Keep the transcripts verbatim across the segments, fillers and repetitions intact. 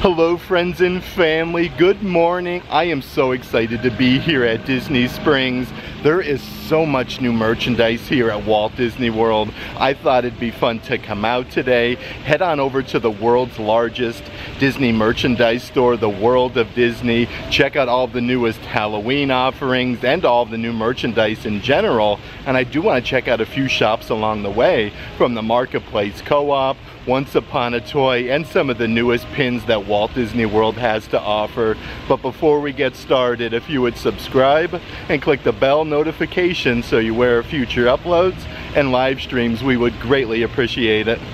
Hello friends and family, good morning. I am so excited to be here at Disney Springs. There is so much new merchandise here at Walt Disney World. I thought it'd be fun to come out today, head on over to the world's largest Disney merchandise store, the World of Disney, check out all the newest Halloween offerings and all the new merchandise in general. And I do want to check out a few shops along the way, from the Marketplace Co-op, Once Upon a Toy, and some of the newest pins that Walt Disney World has to offer. But before we get started, if you would subscribe and click the bell notification so you're aware of future uploads and live streams, we would greatly appreciate it.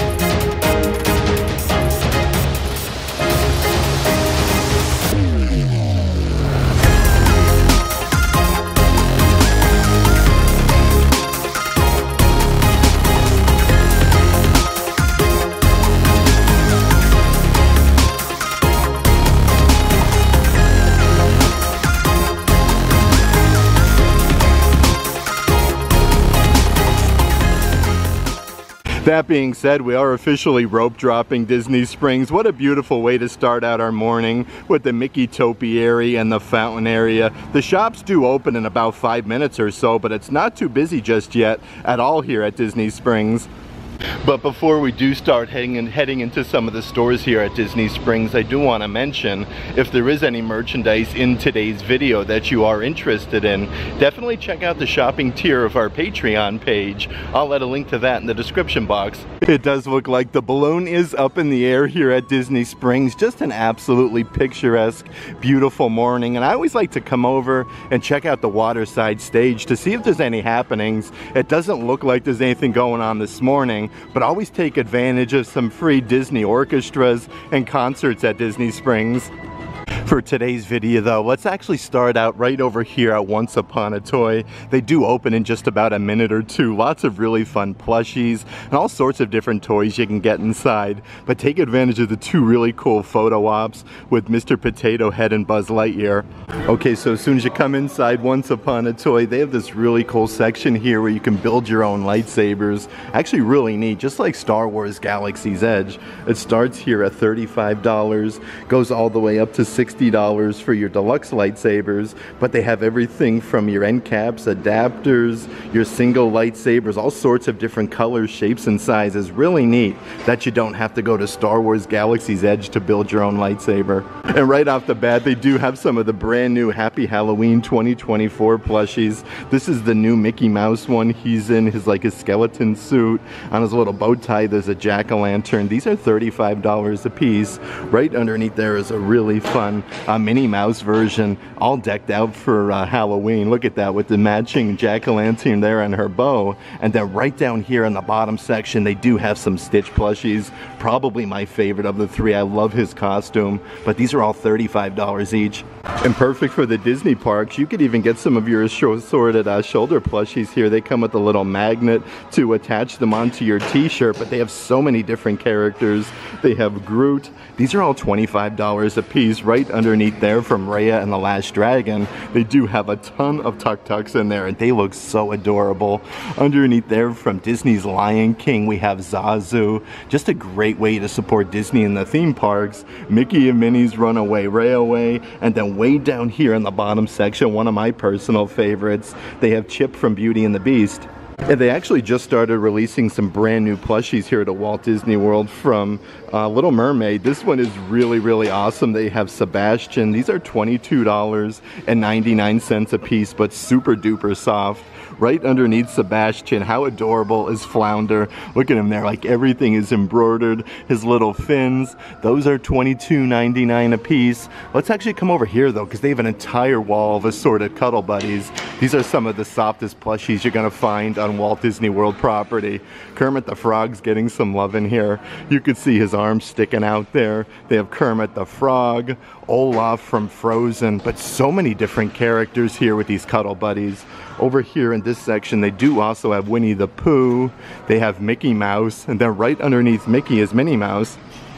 That being said, we are officially rope dropping Disney Springs. What a beautiful way to start out our morning with the Mickey Topiary and the fountain area. The shops do open in about five minutes or so, but it's not too busy just yet at all here at Disney Springs. But before we do start heading, in, heading into some of the stores here at Disney Springs, I do want to mention, if there is any merchandise in today's video that you are interested in, definitely check out the shopping tier of our Patreon page. I'll add a link to that in the description box. It does look like the balloon is up in the air here at Disney Springs. Just an absolutely picturesque, beautiful morning. And I always like to come over and check out the waterside stage to see if there's any happenings. It doesn't look like there's anything going on this morning, but always take advantage of some free Disney orchestras and concerts at Disney Springs. For today's video though, let's actually start out right over here at Once Upon a Toy. They do open in just about a minute or two. Lots of really fun plushies and all sorts of different toys you can get inside. But take advantage of the two really cool photo ops with Mister Potato Head and Buzz Lightyear. Okay, so as soon as you come inside Once Upon a Toy, they have this really cool section here where you can build your own lightsabers. Actually really neat, just like Star Wars Galaxy's Edge. It starts here at thirty-five dollars, goes all the way up to sixty dollars for your deluxe lightsabers, but they have everything from your end caps, adapters, your single lightsabers, all sorts of different colors, shapes, and sizes. Really neat that you don't have to go to Star Wars Galaxy's Edge to build your own lightsaber. And right off the bat, they do have some of the brand new Happy Halloween twenty twenty-four plushies. This is the new Mickey Mouse one. He's in his like his skeleton suit. On his little bow tie, there's a jack-o'-lantern. These are thirty-five dollars a piece. Right underneath there is a really fun Uh, Minnie Mouse version, all decked out for uh, Halloween. Look at that with the matching jack-o'-lantern there and her bow. And then right down here in the bottom section, they do have some Stitch plushies. Probably my favorite of the three. I love his costume, but these are all thirty-five dollars each. And perfect for the Disney parks. You could even get some of your assorted uh, shoulder plushies here. They come with a little magnet to attach them onto your t-shirt, but they have so many different characters. They have Groot. These are all twenty-five dollars a piece. Right underneath there from Raya and the Last Dragon, they do have a ton of tuk-tuks in there and they look so adorable. Underneath there from Disney's Lion King, we have Zazu. Just a great way to support Disney in the theme parks. Mickey and Minnie's Runaway Railway, and then way down here in the bottom section, one of my personal favorites, they have Chip from Beauty and the Beast. And they actually just started releasing some brand new plushies here at Walt Disney World from uh, Little Mermaid. This one is really, really awesome. They have Sebastian. These are twenty-two dollars and ninety-nine cents a piece, but super duper soft. Right underneath Sebastian, how adorable is Flounder? Look at him there, like everything is embroidered. His little fins, those are twenty-two ninety-nine a piece. Let's actually come over here though, because they have an entire wall of assorted Cuddle Buddies. These are some of the softest plushies you're gonna find on Walt Disney World property. Kermit the Frog's getting some love in here. You could see his arms sticking out there. They have Kermit the Frog, Olaf from Frozen, but so many different characters here with these Cuddle Buddies. Over here in this section, they do also have Winnie the Pooh. They have Mickey Mouse, and then right underneath Mickey is Minnie Mouse.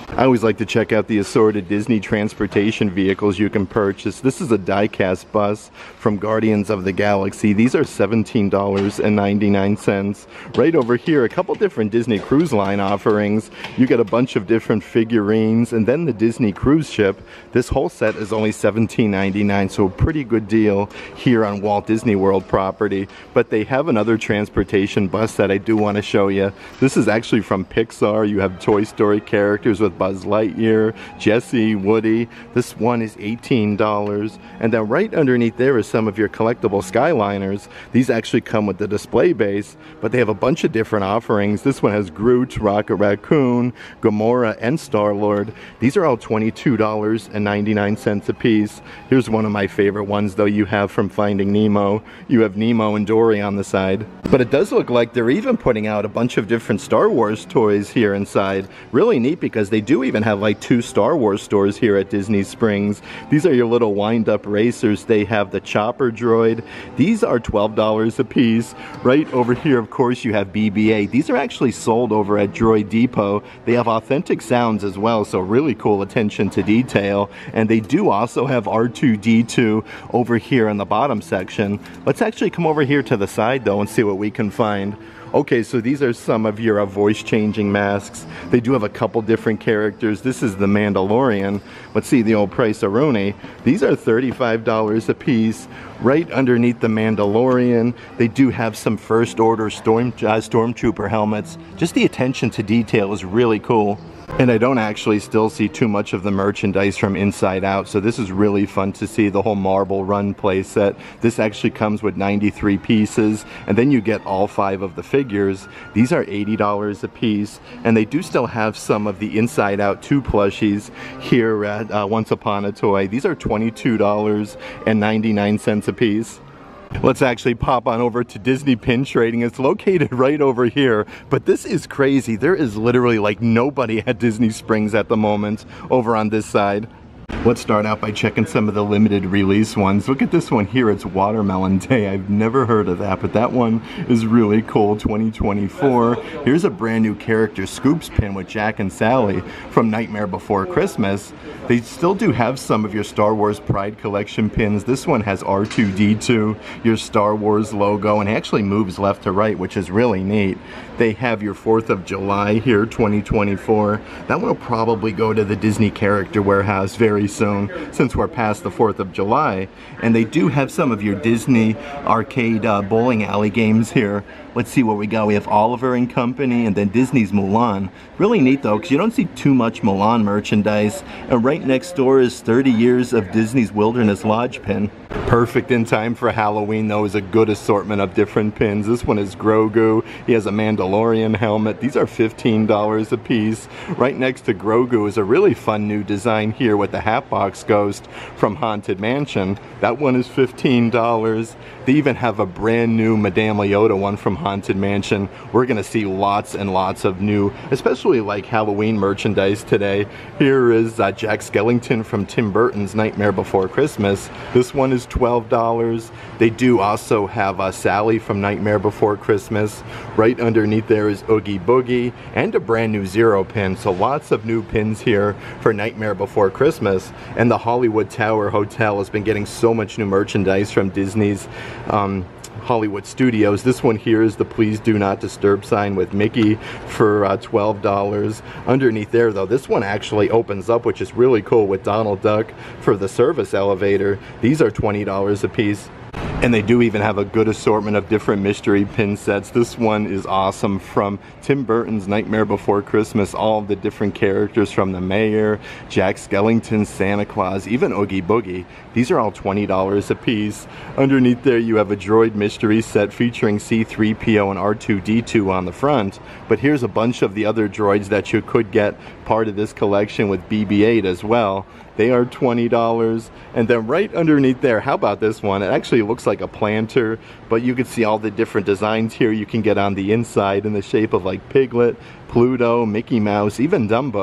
I always like to check out the assorted Disney transportation vehicles you can purchase. This is a die-cast bus from Guardians of the Galaxy. These are seventeen dollars and ninety-nine cents. Right over here, a couple different Disney Cruise Line offerings. You get a bunch of different figurines, and then the Disney cruise ship. This whole set is only seventeen ninety-nine, so a pretty good deal here on Walt Disney World property. But they have another transportation bus that I do want to show you. This is actually from Pixar. You have Toy Story characters with Buzz Lightyear, Jessie, Woody. This one is eighteen dollars. And then right underneath there is some of your collectible Skyliners. These actually come with the display base, but they have a bunch of different offerings. This one has Groot, Rocket Raccoon, Gamora, and Star-Lord. These are all twenty-two dollars and ninety-nine cents a piece. Here's one of my favorite ones though you have from Finding Nemo. You have Nemo and Dory on the side. But it does look like they're even putting out a bunch of different Star Wars toys here inside. Really neat because they do even have like two Star Wars stores here at Disney Springs. These are your little wind-up racers. They have the Chopper droid. These are twelve dollars a piece. Right over here, of course, you have B B eight. These are actually sold over at Droid Depot. They have authentic sounds as well, so really cool attention to detail. And they do also have R two D two over here in the bottom section. Let's actually come over here to the side though and see what we can find. Okay, so these are some of your uh, voice-changing masks. They do have a couple different characters. This is the Mandalorian. Let's see the old Price-A-Roni. These are thirty-five dollars a piece. Right underneath the Mandalorian, they do have some First Order Storm, uh, Stormtrooper helmets. Just the attention to detail is really cool. And I don't actually still see too much of the merchandise from Inside Out, so this is really fun to see, the whole Marble Run playset. This actually comes with ninety-three pieces, and then you get all five of the figures. These are eighty dollars a piece, and they do still have some of the Inside Out two plushies here at uh, Once Upon a Toy. These are twenty-two dollars and ninety-nine cents a piece. Let's actually pop on over to Disney Pin Trading. It's located right over here, but this is crazy. There is literally like nobody at Disney Springs at the moment over on this side. Let's start out by checking some of the limited release ones. Look at this one here, it's Watermelon Day. I've never heard of that, but that one is really cool, twenty twenty-four. Here's a brand new character, Scoops pin with Jack and Sally from Nightmare Before Christmas. They still do have some of your Star Wars Pride Collection pins. This one has R two D two, your Star Wars logo, and it actually moves left to right, which is really neat. They have your fourth of July here, twenty twenty-four. That one will probably go to the Disney Character Warehouse very soon, since we're past the fourth of July. And they do have some of your Disney arcade uh, bowling alley games here. Let's see what we got. We have Oliver and Company, and then Disney's Mulan. Really neat though, because you don't see too much Mulan merchandise. And right next door is thirty years of Disney's Wilderness Lodge pin. Perfect in time for Halloween though, is a good assortment of different pins. This one is Grogu. He has a Mandalorian helmet. These are fifteen dollars a piece. Right next to Grogu is a really fun new design here with the Hatbox Ghost from Haunted Mansion. That one is fifteen dollars. They even have a brand new Madame Leota one from Haunted Mansion. We're gonna see lots and lots of new, especially like Halloween merchandise today. Here is uh, Jack Skellington from Tim Burton's Nightmare Before Christmas. This one is twelve dollars. They do also have uh, Sally from Nightmare Before Christmas. Right underneath there is Oogie Boogie and a brand new Zero pin. So lots of new pins here for Nightmare Before Christmas. And the Hollywood Tower Hotel has been getting so much new merchandise from Disney's um, Hollywood Studios. This one here is the Please Do Not Disturb sign with Mickey for uh, twelve dollars. Underneath there though, this one actually opens up, which is really cool, with Donald Duck for the service elevator. These are twenty dollars a piece. And they do even have a good assortment of different mystery pin sets. This one is awesome, from Tim Burton's Nightmare Before Christmas, all of the different characters from the Mayor, Jack Skellington, Santa Claus, even Oogie Boogie. These are all twenty dollars a piece. Underneath there you have a droid mystery set featuring C three P O and R two D two on the front. But here's a bunch of the other droids that you could get part of this collection with B B eight as well. They are twenty dollars. And then right underneath there, how about this one? It actually looks like a planter, but you can see all the different designs here you can get on the inside in the shape of like Piglet, Pluto, Mickey Mouse, even Dumbo.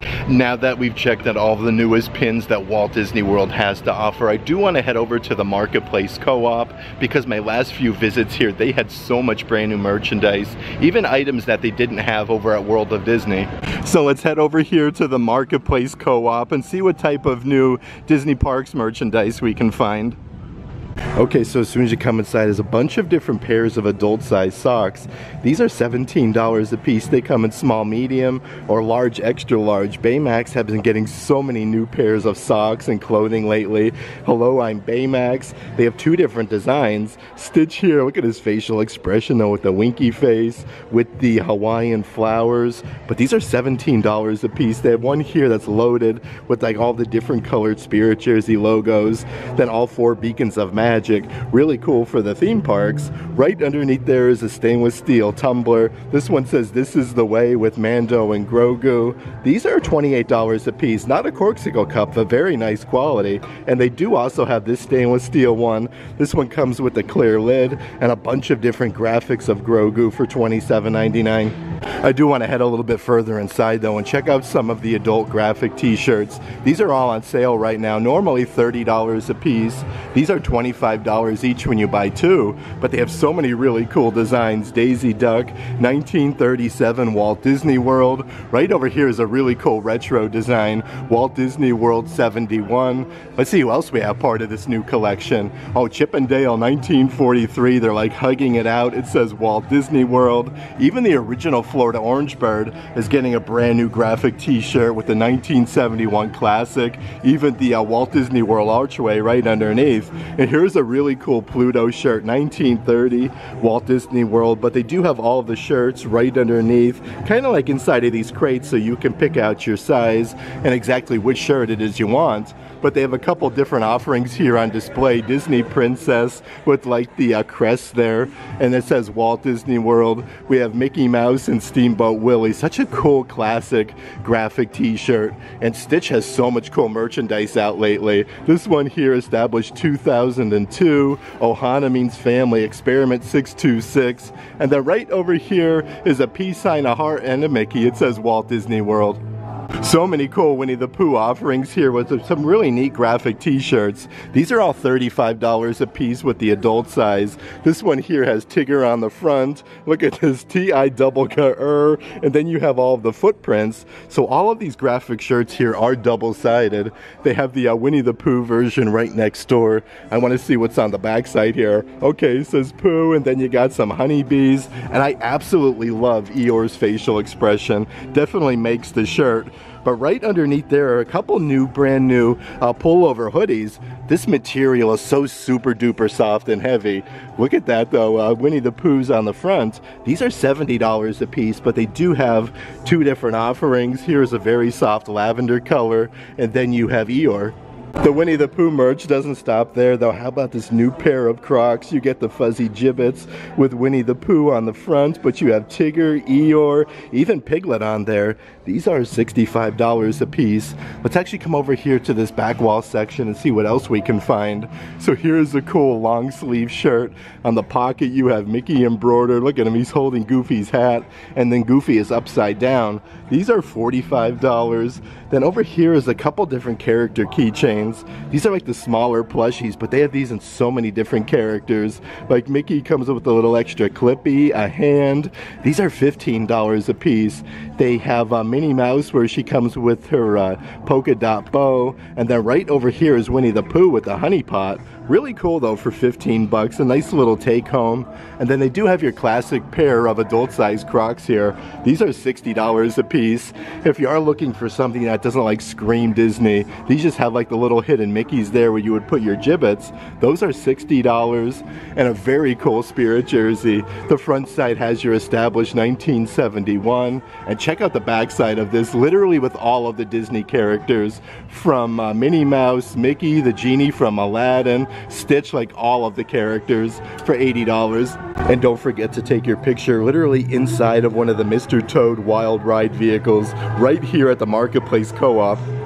Now that we've checked out all of the newest pins that Walt Disney World has to offer, I do want to head over to the Marketplace Co-op because my last few visits here, they had so much brand new merchandise, even items that they didn't have over at World of Disney. So let's head over here to the Marketplace Co-op and see what type of new Disney Parks merchandise we can find. Okay, so as soon as you come inside, there's a bunch of different pairs of adult-sized socks. These are seventeen dollars a piece. They come in small, medium, or large, extra large. Baymax have been getting so many new pairs of socks and clothing lately. Hello, I'm Baymax. They have two different designs. Stitch here, look at his facial expression though, with the winky face, with the Hawaiian flowers. But these are seventeen dollars a piece. They have one here that's loaded with like all the different colored Spirit Jersey logos. Then all four beacons of magic. Magic, really cool for the theme parks. Right underneath there is a stainless steel tumbler. This one says "This is the way" with Mando and Grogu. These are twenty-eight dollars a piece. Not a Corkcicle cup, but very nice quality. And they do also have this stainless steel one. This one comes with a clear lid and a bunch of different graphics of Grogu for twenty-seven ninety-nine. I do want to head a little bit further inside though and check out some of the adult graphic t-shirts. These are all on sale right now, normally thirty dollars a piece. These are twenty-five dollars each when you buy two, but they have so many really cool designs. Daisy Duck, nineteen thirty-seven Walt Disney World. Right over here is a really cool retro design, Walt Disney World seventy-one. Let's see who else we have part of this new collection. Oh, Chip and Dale nineteen forty-three, they're like hugging it out. It says Walt Disney World. Even the original Florida Orange Bird is getting a brand new graphic t-shirt with the nineteen seventy-one classic. Even the uh, Walt Disney World archway right underneath. And here's a really cool Pluto shirt, nineteen thirty Walt Disney World, but they do have all of the shirts right underneath, kind of like inside of these crates, so you can pick out your size and exactly which shirt it is you want. But they have a couple different offerings here on display. Disney Princess with like the uh, crest there, and it says Walt Disney World. We have Mickey Mouse and Steamboat Willie. Such a cool classic graphic t-shirt. And Stitch has so much cool merchandise out lately. This one here, established two thousand two. Ohana means family, Experiment six two six. And then right over here is a peace sign, a heart, and a Mickey. It says Walt Disney World. So many cool Winnie the Pooh offerings here with some really neat graphic t-shirts. These are all thirty-five dollars a piece with the adult size. This one here has Tigger on the front. Look at this, T I double K-er, and then you have all of the footprints. So all of these graphic shirts here are double-sided. They have the uh, Winnie the Pooh version right next door. I want to see what's on the back side here. Okay, it says Pooh, and then you got some honeybees, and I absolutely love Eeyore's facial expression. Definitely makes the shirt. But right underneath there are a couple new, brand new uh, pullover hoodies. This material is so super duper soft and heavy. Look at that though, uh, Winnie the Pooh's on the front. These are seventy dollars a piece, but they do have two different offerings. Here's a very soft lavender color, and then you have Eeyore. The Winnie the Pooh merch doesn't stop there though. How about this new pair of Crocs? You get the fuzzy gibbets with Winnie the Pooh on the front, but you have Tigger, Eeyore, even Piglet on there. These are sixty-five dollars a piece. Let's actually come over here to this back wall section and see what else we can find. So here's a cool long sleeve shirt. On the pocket you have Mickey embroidered. Look at him, he's holding Goofy's hat, and then Goofy is upside down. These are forty-five dollars. Then over here is a couple different character keychains. These are like the smaller plushies, but they have these in so many different characters. Like Mickey comes with a little extra clippy, a hand. These are fifteen dollars a piece. They have uh, Minnie Mouse where she comes with her uh, polka dot bow. And then right over here is Winnie the Pooh with the honey pot. Really cool though for fifteen bucks, a nice little take home. And then they do have your classic pair of adult sized Crocs here. These are sixty dollars a piece. If you are looking for something that doesn't like scream Disney, these just have like the little hidden Mickeys there where you would put your gibbets. Those are sixty dollars. And a very cool Spirit jersey. The front side has your established nineteen seventy-one. And check out the back side of this, literally with all of the Disney characters. From uh, Minnie Mouse, Mickey, the genie from Aladdin, Stitch, like all of the characters for eighty dollars. And don't forget to take your picture literally inside of one of the Mister Toad Wild Ride vehicles right here at the Marketplace Co-op.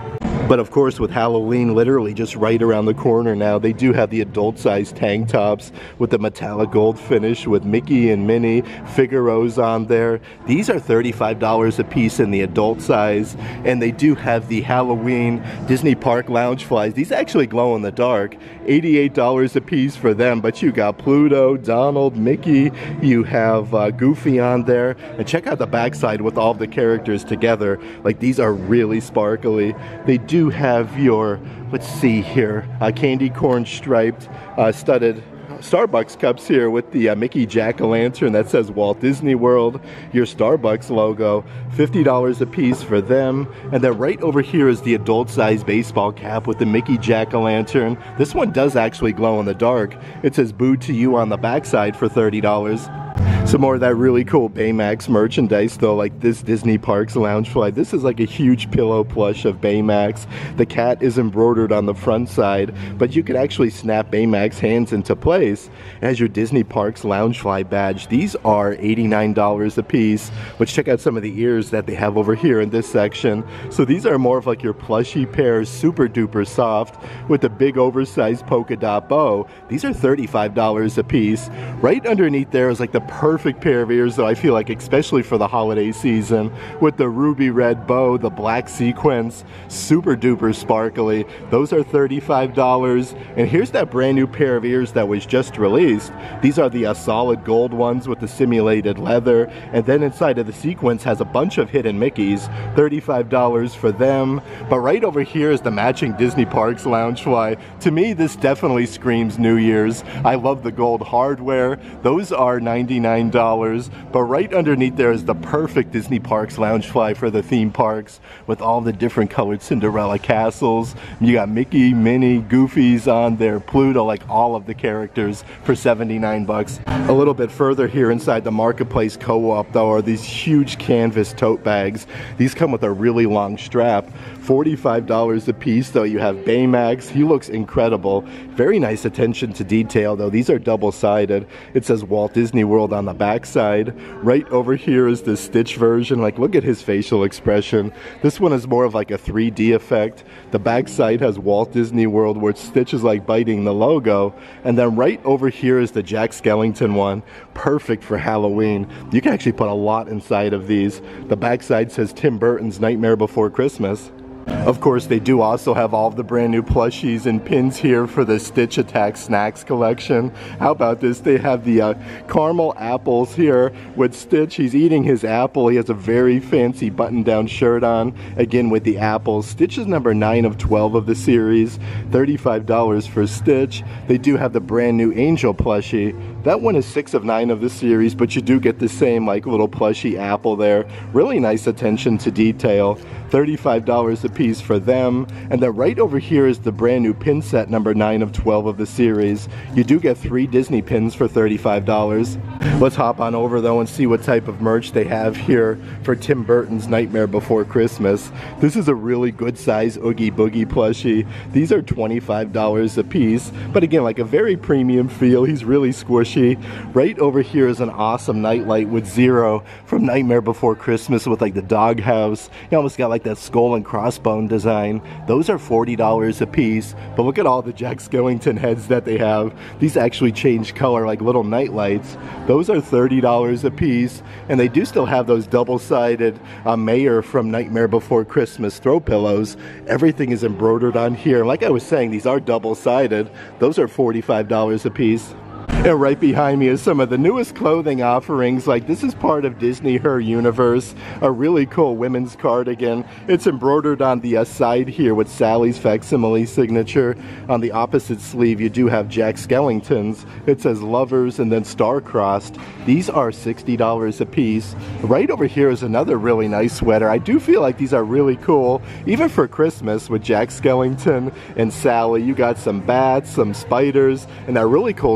But of course, with Halloween literally just right around the corner now, they do have the adult-sized tank tops with the metallic gold finish with Mickey and Minnie, Figaro's on there. These are thirty-five dollars a piece in the adult size, and they do have the Halloween Disney Park Loungeflies. These actually glow in the dark, eighty-eight dollars a piece for them, but you got Pluto, Donald, Mickey, you have uh, Goofy on there, and check out the backside with all the characters together. Like, these are really sparkly. They do have your, let's see here, uh, candy corn striped, uh, studded Starbucks cups here with the uh, Mickey Jack-o'-lantern that says Walt Disney World, your Starbucks logo, fifty dollars a piece for them. And then right over here is the adult-sized baseball cap with the Mickey Jack-o'-lantern. This one does actually glow in the dark. It says Boo to You on the backside for thirty dollars. Some more of that really cool Baymax merchandise though, like this Disney Parks Loungefly. This is like a huge pillow plush of Baymax. The cat is embroidered on the front side, but you can actually snap Baymax hands into place as your Disney Parks Loungefly badge. These are eighty-nine dollars a piece, which check out some of the ears that they have over here in this section. So these are more of like your plushy pairs, super duper soft with the big oversized polka dot bow. These are thirty-five dollars a piece. Right underneath there is like the perfect pair of ears though, I feel like, especially for the holiday season, with the ruby red bow, the black sequins, super duper sparkly. Those are thirty-five dollars. And here's that brand new pair of ears that was just released. These are the uh, solid gold ones with the simulated leather, and then inside of the sequins has a bunch of hidden Mickeys, thirty-five dollars for them. But right over here is the matching Disney Parks Loungefly. To me, this definitely screams New Year's. I love the gold hardware. Those are ninety-nine dollars, but right underneath there is the perfect Disney Parks Loungefly for the theme parks with all the different colored Cinderella castles. You got Mickey, Minnie, Goofy's on there, Pluto, like all of the characters for seventy-nine bucks. A little bit further here inside the Marketplace Co-op though are these huge canvas tote bags. These come with a really long strap, forty-five dollars a piece though. You have Baymax, he looks incredible. Very nice attention to detail though. These are double-sided. It says Walt Disney World on the backside. Right over here is the Stitch version. Like, look at his facial expression. This one is more of like a three D effect. The backside has Walt Disney World where Stitch is like biting the logo. And then right over here is the Jack Skellington one. Perfect for Halloween. You can actually put a lot inside of these. The backside says Tim Burton's Nightmare Before Christmas. Of course, they do also have all of the brand new plushies and pins here for the Stitch Attack Snacks collection. How about this? They have the uh, caramel apples here with Stitch. He's eating his apple. He has a very fancy button-down shirt on, again with the apples. Stitch is number nine of twelve of the series, thirty-five dollars for Stitch. They do have the brand new Angel plushie. That one is six of nine of the series, but you do get the same like little plushie apple there. Really nice attention to detail. thirty-five dollars a piece for them. And then right over here is the brand new pin set number nine of twelve of the series. You do get three Disney pins for thirty-five dollars. Let's hop on over though and see what type of merch they have here for Tim Burton's Nightmare Before Christmas. This is a really good size Oogie Boogie plushie. These are twenty-five dollars a piece, but again, like a very premium feel. He's really squishy. Right over here is an awesome nightlight with Zero from Nightmare Before Christmas with like the doghouse. You almost got like that skull and crossbone design. Those are forty dollars a piece, but look at all the Jack Skellington heads that they have. These actually change color like little night lights. Those are thirty dollars a piece, and they do still have those double-sided uh, Mayor from Nightmare Before Christmas throw pillows. Everything is embroidered on here. Like I was saying, these are double-sided. Those are forty-five dollars a piece. And right behind me is some of the newest clothing offerings. Like, this is part of Disney Her Universe, a really cool women's cardigan. It's embroidered on the uh, side here with Sally's facsimile signature. On the opposite sleeve you do have Jack Skellington's. It says Lovers and then star-crossed. These are sixty dollars a piece. Right over here is another really nice sweater. I do feel like these are really cool, even for Christmas with Jack Skellington and Sally. You got some bats, some spiders, and that really cool star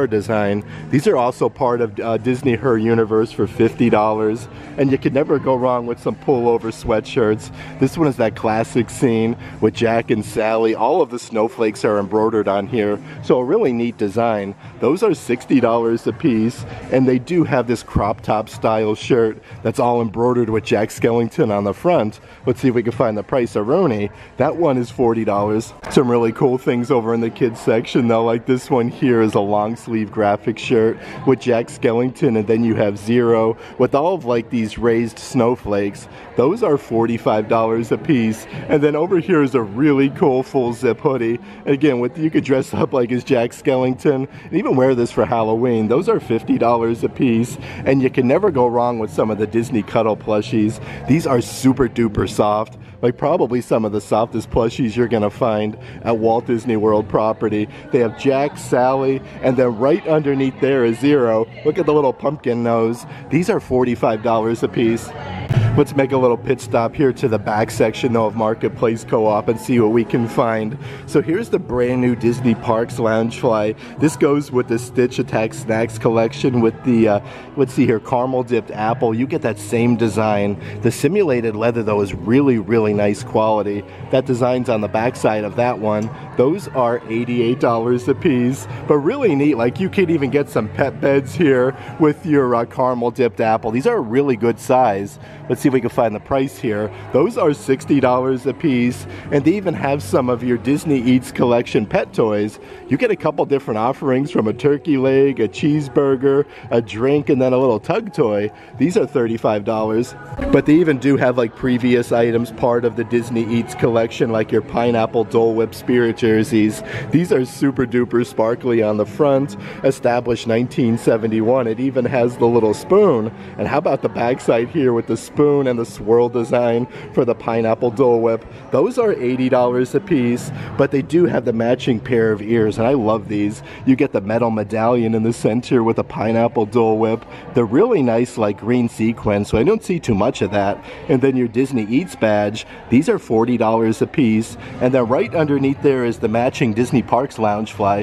design. These are also part of uh, Disney Her Universe for fifty dollars. And you can never go wrong with some pullover sweatshirts. This one is that classic scene with Jack and Sally. All of the snowflakes are embroidered on here. So a really neat design. Those are sixty dollars a piece. And they do have this crop top style shirt that's all embroidered with Jack Skellington on the front. Let's see if we can find the price. Aroni. That one is forty dollars. Some really cool things over in the kids section though, like this one here is a long sleeve graphic shirt with Jack Skellington, and then you have Zero with all of like these raised snowflakes. Those are forty-five dollars a piece. And then over here is a really cool full zip hoodie. Again, with you could dress up like as Jack Skellington and even wear this for Halloween. Those are fifty dollars a piece, and you can never go wrong with some of the Disney Cuddle plushies. These are super duper soft, like probably some of the softest plushies you're gonna find at Walt Disney World property. They have Jack, Sally, and then right underneath there is Zero. Look at the little pumpkin nose. These are forty-five dollars a piece. Let's make a little pit stop here to the back section though of Marketplace Co-op and see what we can find. So here's the brand new Disney Parks Loungefly. This goes with the Stitch Attack Snacks collection with the, uh, let's see here, caramel dipped apple. You get that same design. The simulated leather though is really, really nice quality. That design's on the back side of that one. Those are eighty-eight dollars a piece, but really neat. Like you could even get some pet beds here with your uh, caramel dipped apple. These are a really good size. Let's see if we can find the price here. Those are sixty dollars a piece, and they even have some of your Disney Eats collection pet toys. You get a couple different offerings, from a turkey leg, a cheeseburger, a drink, and then a little tug toy. These are thirty-five dollars, but they even do have like previous items part of the Disney Eats collection, like your pineapple Dole Whip spirit jerseys. These are super duper sparkly on the front, established nineteen seventy-one. It even has the little spoon. And how about the backside here with the spoon and the swirl design for the pineapple Dole Whip? Those are eighty dollars a piece, but they do have the matching pair of ears, and I love these. You get the metal medallion in the center with a pineapple Dole Whip. They're really nice, like green sequins, so I don't see too much of that. And then your Disney Eats badge. These are forty dollars a piece, and then right underneath there is the matching Disney Parks Loungefly.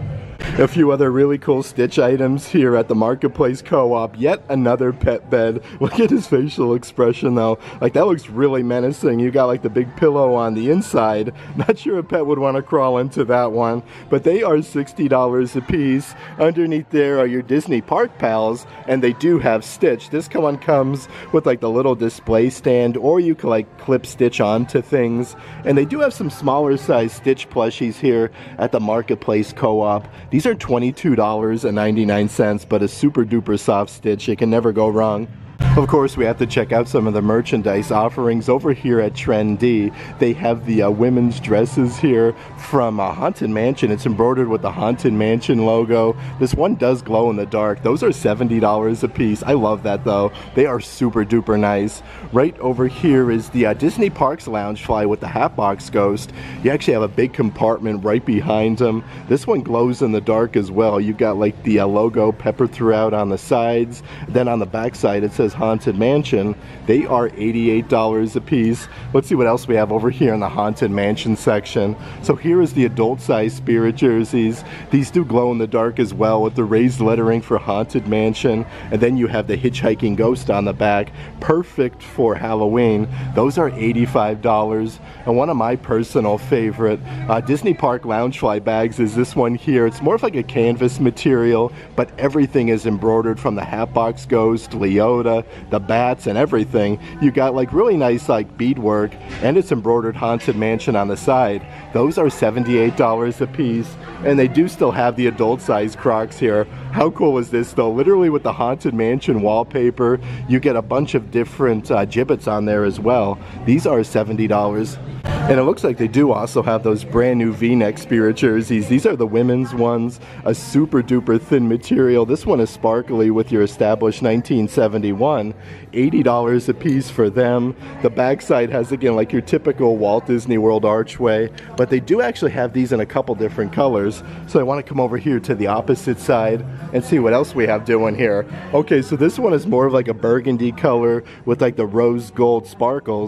A few other really cool Stitch items here at the Marketplace Co-op. Yet another pet bed. Look at his facial expression though. Like that looks really menacing. You got like the big pillow on the inside. Not sure a pet would want to crawl into that one. But they are sixty dollars a piece. Underneath there are your Disney Park Pals, and they do have Stitch. This one comes with like the little display stand, or you can like clip Stitch onto things. And they do have some smaller size Stitch plushies here at the Marketplace Co-op. These are twenty-two dollars and ninety-nine cents, but a super duper soft Stitch. It can never go wrong. Of course, we have to check out some of the merchandise offerings over here at Trendy. They have the uh, women's dresses here from uh, Haunted Mansion. It's embroidered with the Haunted Mansion logo. This one does glow in the dark. Those are seventy dollars a piece. I love that though. They are super duper nice. Right over here is the uh, Disney Parks Loungefly with the Hatbox Ghost. You actually have a big compartment right behind them. This one glows in the dark as well. You've got like the uh, logo peppered throughout on the sides. Then on the back side it says Haunted Mansion. They are eighty-eight dollars a piece. Let's see what else we have over here in the Haunted Mansion section. So here is the adult size spirit jerseys. These do glow in the dark as well with the raised lettering for Haunted Mansion. And then you have the hitchhiking ghost on the back. Perfect for Halloween. Those are eighty-five dollars. And one of my personal favorite uh, Disney Park Loungefly bags is this one here. It's more of like a canvas material, but everything is embroidered, from the Hatbox Ghost, Leota, the bats, and everything. You got like really nice like beadwork, and it's embroidered Haunted Mansion on the side. Those are seventy-eight dollars a piece, and they do still have the adult size Crocs here. How cool is this though? Literally with the Haunted Mansion wallpaper, you get a bunch of different uh, gibbets on there as well. These are seventy dollars. And it looks like they do also have those brand new V-neck spirit jerseys. These are the women's ones, a super duper thin material. This one is sparkly with your established nineteen seventy-one. eighty dollars a piece for them. The backside has, again, like your typical Walt Disney World archway, but they do actually have these in a couple different colors. So I want to come over here to the opposite side and see what else we have doing here. Okay, so this one is more of like a burgundy color with like the rose gold sparkles.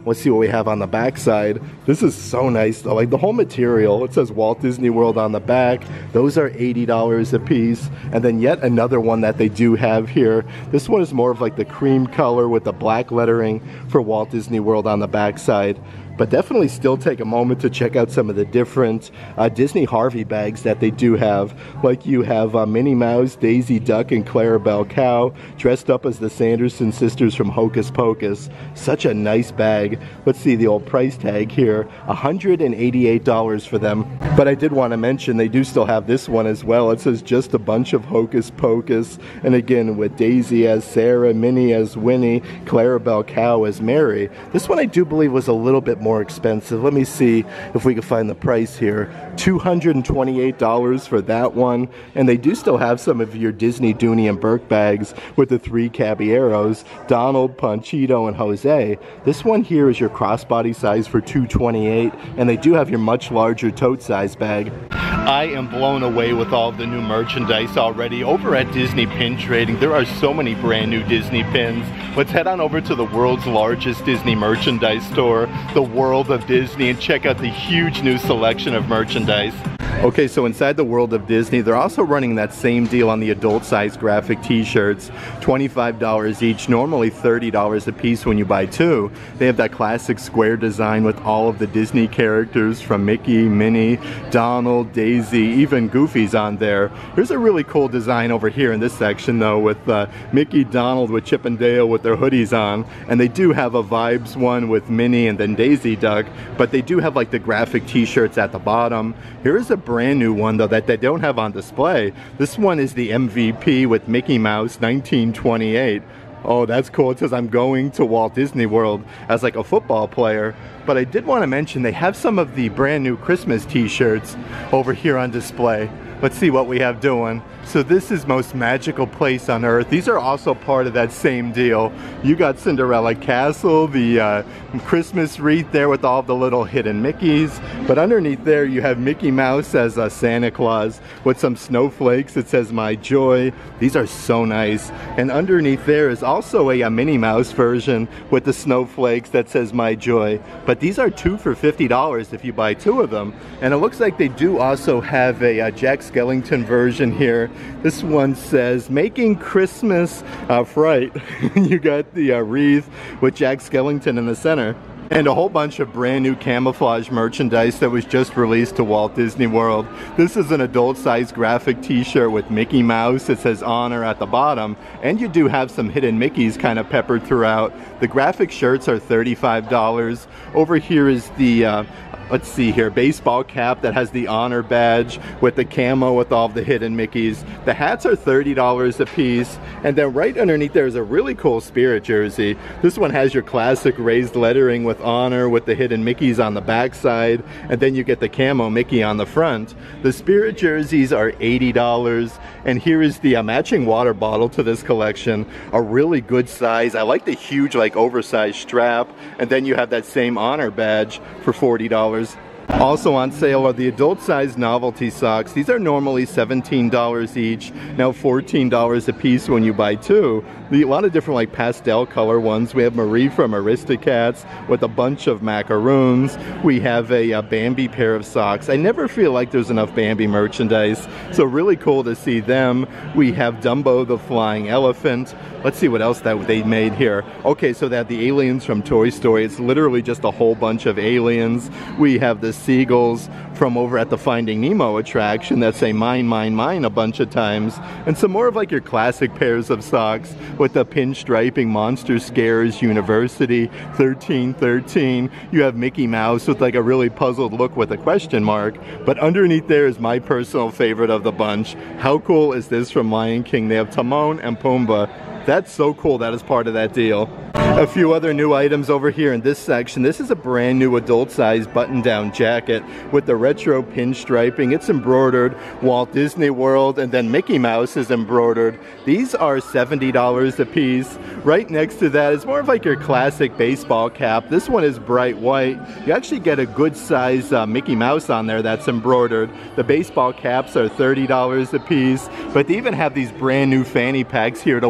Let's see what we have on the back side. This is so nice though, like the whole material. It says Walt Disney World on the back. Those are eighty dollars a piece. And then yet another one that they do have here. This one is more of like the cream color with the black lettering for Walt Disney World on the back side. But definitely still take a moment to check out some of the different uh, Disney Harvey bags that they do have. Like you have uh, Minnie Mouse, Daisy Duck, and Clarabelle Cow dressed up as the Sanderson sisters from Hocus Pocus. Such a nice bag. Let's see the old price tag here. one hundred eighty-eight dollars for them. But I did want to mention they do still have this one as well. It says Just a Bunch of Hocus Pocus. And again with Daisy as Sarah, Minnie as Winnie, Clarabelle Cow as Mary. This one I do believe was a little bit more expensive. Let me see if we can find the price here. two hundred twenty-eight dollars for that one. And they do still have some of your Disney Dooney and Burke bags with the three Caballeros, Donald, Panchito, and Jose. This one here is your crossbody size for two hundred twenty-eight dollars, and they do have your much larger tote size bag. I am blown away with all of the new merchandise already. Over at Disney Pin Trading, there are so many brand new Disney pins. Let's head on over to the world's largest Disney merchandise store, the World of Disney, and check out the huge new selection of merchandise. Okay, so inside the World of Disney, they're also running that same deal on the adult size graphic t-shirts. twenty-five dollars each, normally thirty dollars a piece when you buy two. They have that classic square design with all of the Disney characters from Mickey, Minnie, Donald, Daisy, even Goofy's on there. Here's a really cool design over here in this section though, with uh, Mickey, Donald with Chip and Dale with their hoodies on. And they do have a Vibes one with Minnie and then Daisy Duck, but they do have like the graphic t-shirts at the bottom. Here is a brand new one though that they don't have on display. This one is the M V P with Mickey Mouse nineteen twenty-eight. Oh, that's cool. It says I'm going to Walt Disney World as like a football player. But I did want to mention they have some of the brand new Christmas t-shirts over here on display. Let's see what we have doing. So this is Most Magical Place on Earth. These are also part of that same deal. You got Cinderella Castle, the uh, Christmas wreath there with all the little hidden Mickeys. But underneath there you have Mickey Mouse as uh, Santa Claus with some snowflakes. It says My Joy. These are so nice. And underneath there is also a, a Minnie Mouse version with the snowflakes that says My Joy. But these are two for fifty dollars if you buy two of them. And it looks like they do also have a, a Jack Skellington version here. This one says Making Christmas uh, Fright. You got the uh, wreath with Jack Skellington in the center. And a whole bunch of brand new camouflage merchandise that was just released to Walt Disney World. This is an adult size graphic t-shirt with Mickey Mouse. It says Honor at the bottom. And you do have some hidden Mickeys kind of peppered throughout. The graphic shirts are thirty-five dollars. Over here is the uh, let's see here, baseball cap that has the honor badge with the camo with all the hidden Mickeys. The hats are thirty dollars a piece. And then right underneath there is a really cool Spirit jersey. This one has your classic raised lettering with honor with the hidden Mickeys on the back side. And then you get the camo Mickey on the front. The Spirit jerseys are eighty dollars. And here is the uh, matching water bottle to this collection. A really good size. I like the huge like oversized strap. And then you have that same honor badge for forty dollars. Also on sale are the adult size novelty socks. These are normally seventeen dollars each, now fourteen dollars a piece when you buy two. The, a lot of different like pastel color ones. We have Marie from Aristocats with a bunch of macaroons. We have a, a Bambi pair of socks. I never feel like there's enough Bambi merchandise, so really cool to see them. We have Dumbo the Flying Elephant. Let's see what else that they made here. Okay, so they have the aliens from Toy Story. It's literally just a whole bunch of aliens. We have the seagulls from over at the Finding Nemo attraction that say mine, mine, mine a bunch of times. And some more of like your classic pairs of socks with the pinstriping Monster Scares University thirteen thirteen. You have Mickey Mouse with like a really puzzled look with a question mark. But underneath there is my personal favorite of the bunch. How cool is this from Lion King? They have Timon and Pumbaa. That's so cool. That is part of that deal. A few other new items over here in this section. This is a brand new adult size button down jacket with the retro pinstriping. It's embroidered Walt Disney World, and then Mickey Mouse is embroidered. These are seventy dollars a piece. Right next to that is more of like your classic baseball cap. This one is bright white. You actually get a good size uh, Mickey Mouse on there that's embroidered. The baseball caps are thirty dollars a piece, but they even have these brand new fanny packs here to Walt Disney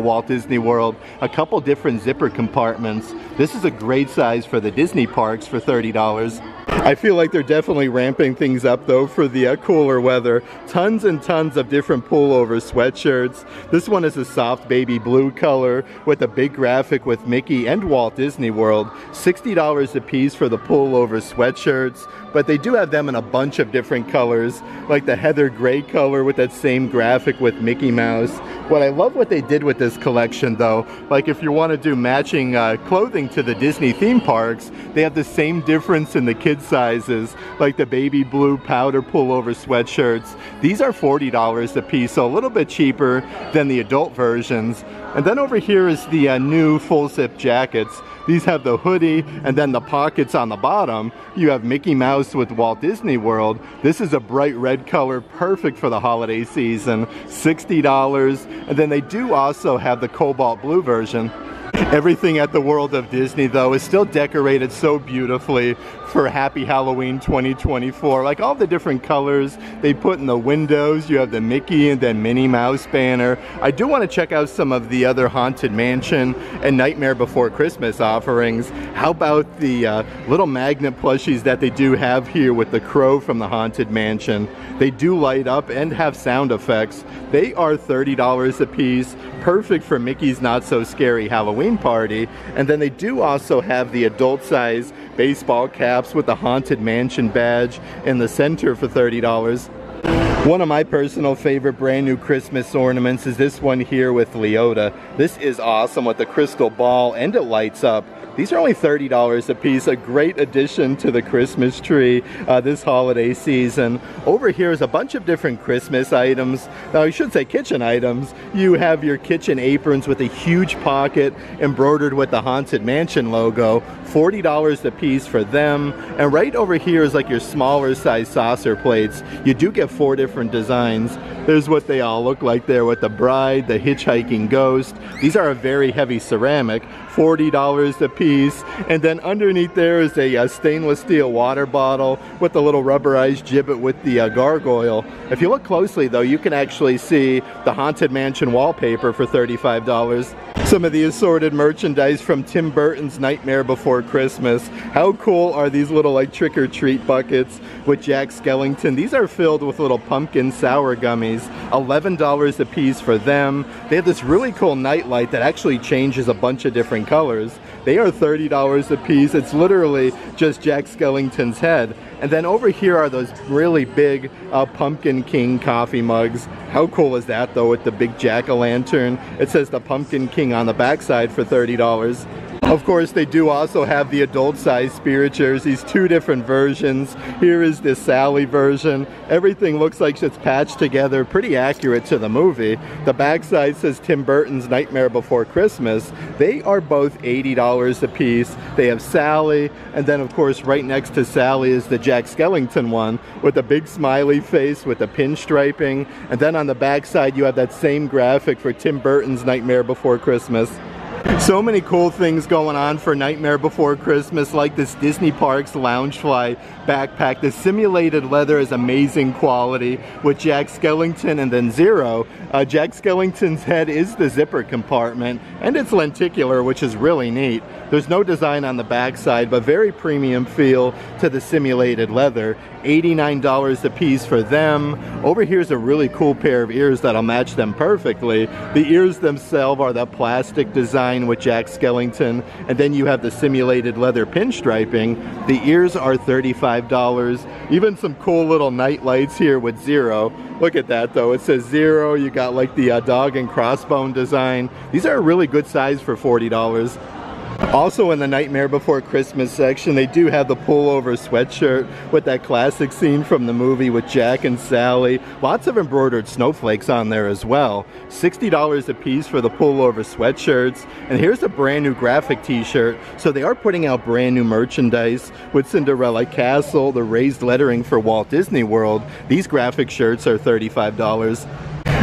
Disney World. A couple different zipper compartments. This is a great size for the Disney parks for thirty dollars. I feel like they're definitely ramping things up though for the uh, cooler weather. Tons and tons of different pullover sweatshirts. This one is a soft baby blue color with a big graphic with Mickey and Walt Disney World. sixty dollars a piece for the pullover sweatshirts, but they do have them in a bunch of different colors, like the heather gray color with that same graphic with Mickey Mouse. What I love what they did with this collection though, like if you want to do matching uh, clothing to the Disney theme parks, they have the same difference in the kids sizes, like the baby blue powder pullover sweatshirts. These are forty dollars a piece, so a little bit cheaper than the adult versions. And then over here is the uh, new full zip jackets. These have the hoodie and then the pockets on the bottom. You have Mickey Mouse with Walt Disney World. This is a bright red color, perfect for the holiday season, sixty dollars. And then they do also have the cobalt blue version. Everything at the World of Disney though is still decorated so beautifully for Happy Halloween twenty twenty-four. Like all the different colors they put in the windows. You have the Mickey and then Minnie Mouse banner. I do want to check out some of the other Haunted Mansion and Nightmare Before Christmas offerings. How about the uh, little magnet plushies that they do have here with the crow from the Haunted Mansion? They do light up and have sound effects. They are thirty dollars a piece, perfect for Mickey's Not So Scary Halloween party. And then they do also have the adult size baseball caps with the Haunted Mansion badge in the center for thirty dollars. One of my personal favorite brand new Christmas ornaments is this one here with Leota. This is awesome with the crystal ball and it lights up. These are only thirty dollars a piece, a great addition to the Christmas tree uh, this holiday season. Over here is a bunch of different Christmas items. Now I should say kitchen items. You have your kitchen aprons with a huge pocket embroidered with the Haunted Mansion logo. forty dollars a piece for them. And right over here is like your smaller size saucer plates. You do get four different designs. There's what they all look like there with the bride, the hitchhiking ghost. These are a very heavy ceramic, forty dollars a piece. And then underneath there is a, a stainless steel water bottle with the little rubberized gibbet with the uh, gargoyle. If you look closely though, you can actually see the Haunted Mansion wallpaper for thirty-five dollars. Some of the assorted merchandise from Tim Burton's Nightmare Before Christmas. How cool are these little like trick-or-treat buckets with Jack Skellington? These are filled with little pumpkin sour gummies. eleven dollars a piece for them. They have this really cool nightlight that actually changes a bunch of different colors. They are thirty dollars a piece. It's literally just Jack Skellington's head. And then over here are those really big uh, Pumpkin King coffee mugs. How cool is that though with the big jack-o'-lantern? It says the Pumpkin King on the backside for thirty dollars. Of course, they do also have the adult size spirit jerseys, two different versions. Here is the Sally version. Everything looks like it's patched together, pretty accurate to the movie. The backside says Tim Burton's Nightmare Before Christmas. They are both eighty dollars a piece. They have Sally, and then of course right next to Sally is the Jack Skellington one with a big smiley face with the pinstriping. And then on the backside you have that same graphic for Tim Burton's Nightmare Before Christmas. So many cool things going on for Nightmare Before Christmas, like this Disney Parks Loungefly backpack. The simulated leather is amazing quality with Jack Skellington and then Zero. Uh, Jack Skellington's head is the zipper compartment and it's lenticular, which is really neat. There's no design on the backside, but very premium feel to the simulated leather. eighty-nine dollars a piece for them. Over here's a really cool pair of ears that'll match them perfectly. The ears themselves are that plastic design with Jack Skellington, and then you have the simulated leather pinstriping. The ears are thirty-five dollars. Even some cool little night lights here with Zero. Look at that though, it says Zero. You got like the uh, dog and crossbone design. These are a really good size for forty dollars. Also in the Nightmare Before Christmas section, they do have the pullover sweatshirt with that classic scene from the movie with Jack and Sally. Lots of embroidered snowflakes on there as well. sixty dollars a piece for the pullover sweatshirts. And here's a brand new graphic t-shirt. So they are putting out brand new merchandise with Cinderella Castle, the raised lettering for Walt Disney World. These graphic shirts are thirty-five dollars.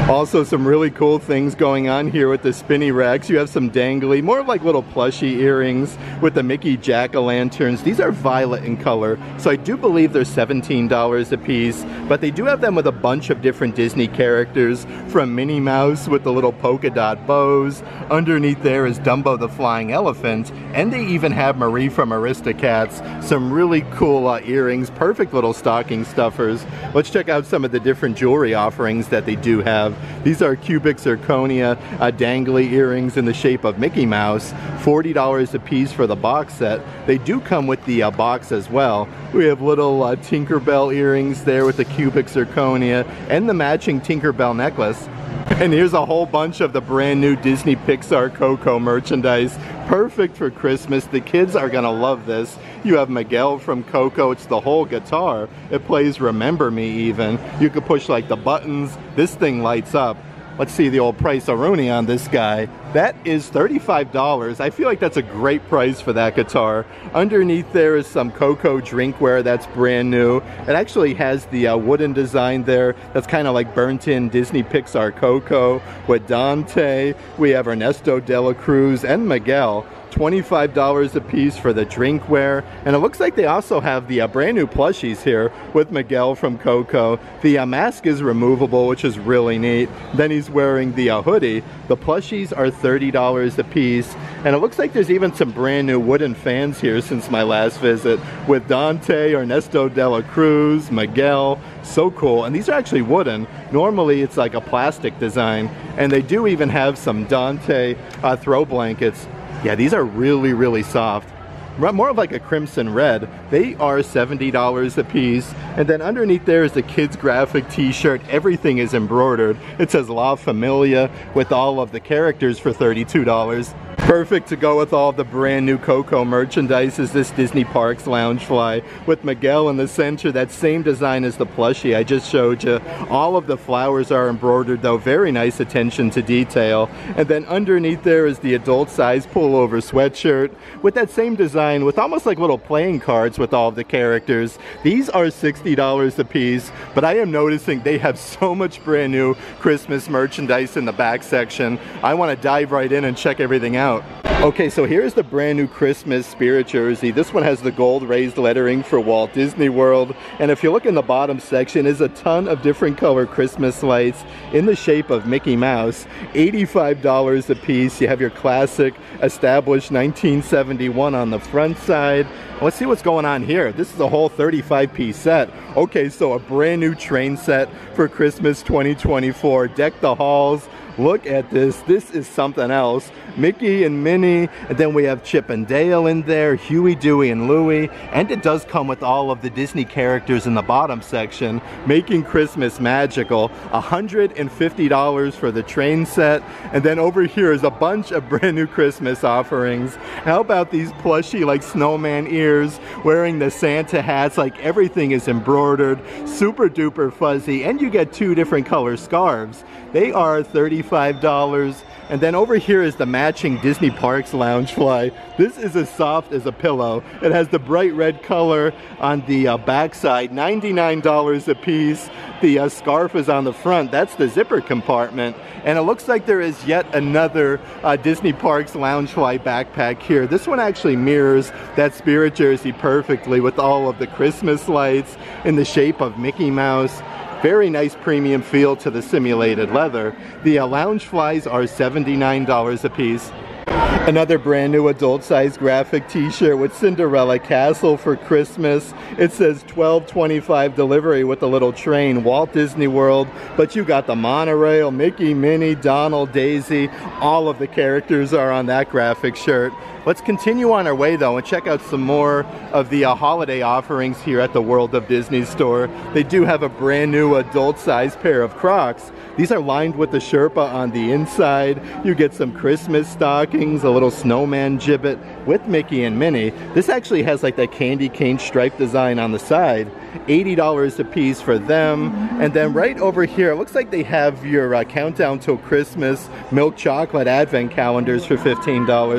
Also some really cool things going on here with the spinny racks. You have some dangly, more of like little plushy earrings with the Mickey jack-o'-lanterns. These are violet in color, so I do believe they're seventeen dollars a piece, but they do have them with a bunch of different Disney characters, from Minnie Mouse with the little polka dot bows. Underneath there is Dumbo the flying elephant, and they even have Marie from Aristocats. Some really cool uh, earrings, perfect little stocking stuffers. Let's check out some of the different jewelry offerings that they do have. These are cubic zirconia uh, dangly earrings in the shape of Mickey Mouse, forty dollars a piece for the box set. They do come with the uh, box as well. We have little uh, Tinkerbell earrings there with the cubic zirconia and the matching Tinkerbell necklace. And here's a whole bunch of the brand new Disney Pixar Coco merchandise. Perfect for Christmas. The kids are gonna love this. You have Miguel from Coco. It's the whole guitar. It plays Remember Me even. You could push like the buttons. This thing lights up. Let's see the old price-a-rooney on this guy. That is thirty-five dollars. I feel like that's a great price for that guitar. Underneath there is some Coco drinkware that's brand new. It actually has the uh, wooden design there that's kind of like burnt-in Disney Pixar Coco with Dante. We have Ernesto de la Cruz and Miguel. twenty-five dollars a piece for the drinkware, and it looks like they also have the uh, brand new plushies here with Miguel from Coco. The uh, mask is removable, which is really neat. Then he's wearing the uh, hoodie. The plushies are thirty dollars a piece, and it looks like there's even some brand new wooden fans here since my last visit with Dante, Ernesto de la Cruz, Miguel. So cool. And these are actually wooden. Normally it's like a plastic design, and they do even have some Dante uh, throw blankets. Yeah, these are really, really soft. More of like a crimson red. They are seventy dollars a piece. And then underneath there is the kids graphic t-shirt. Everything is embroidered. It says La Familia with all of the characters for thirty-two dollars. Perfect to go with all the brand new Coco merchandise is this Disney Parks Loungefly with Miguel in the center. That same design as the plushie I just showed you. All of the flowers are embroidered though. Very nice attention to detail. And then underneath there is the adult size pullover sweatshirt with that same design with almost like little playing cards with all of the characters. These are sixty dollars a piece, but I am noticing they have so much brand new Christmas merchandise in the back section. I want to dive right in and check everything out. Okay, so here's the brand new Christmas Spirit jersey. This one has the gold raised lettering for Walt Disney World. And if you look in the bottom section, is a ton of different color Christmas lights in the shape of Mickey Mouse. eighty-five dollars a piece. You have your classic established nineteen seventy-one on the front side. Let's see what's going on here. This is a whole thirty-five piece set. Okay, so a brand new train set for Christmas twenty twenty-four. Deck the halls. Look at this. This is something else. Mickey and Minnie, and then we have Chip and Dale in there, Huey, Dewey, and Louie, and it does come with all of the Disney characters in the bottom section, making Christmas magical. one hundred fifty dollars for the train set, and then over here is a bunch of brand new Christmas offerings. How about these plushy like snowman ears, wearing the Santa hats, like everything is embroidered, super duper fuzzy, and you get two different color scarves. They are thirty-five dollars. And then over here is the matching Disney Parks Loungefly. This is as soft as a pillow. It has the bright red color on the uh, back side, ninety-nine dollars a piece. The uh, scarf is on the front. That's the zipper compartment. And it looks like there is yet another uh, Disney Parks Loungefly backpack here. This one actually mirrors that Spirit jersey perfectly with all of the Christmas lights in the shape of Mickey Mouse. Very nice premium feel to the simulated leather. The uh, Loungeflies are seventy-nine dollars a piece. Another brand new adult size graphic t-shirt with Cinderella Castle for Christmas. It says twelve twenty-five delivery with a little train, Walt Disney World, but you got the monorail, Mickey, Minnie, Donald, Daisy. All of the characters are on that graphic shirt. Let's continue on our way though and check out some more of the uh, holiday offerings here at the World of Disney store. They do have a brand new adult size pair of Crocs. These are lined with the Sherpa on the inside. You get some Christmas stockings, a little snowman gibbet with Mickey and Minnie. This actually has like that candy cane stripe design on the side. eighty dollars a piece for them. And then right over here, it looks like they have your uh, Countdown Till Christmas milk chocolate advent calendars for fifteen dollars.